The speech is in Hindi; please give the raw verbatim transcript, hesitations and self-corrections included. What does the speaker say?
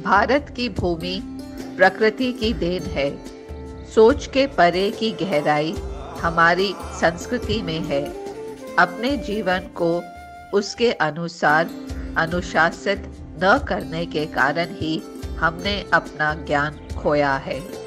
भारत की भूमि प्रकृति की देन है। सोच के परे की गहराई हमारी संस्कृति में है। अपने जीवन को उसके अनुसार अनुशासित न करने के कारण ही हमने अपना ज्ञान खोया है।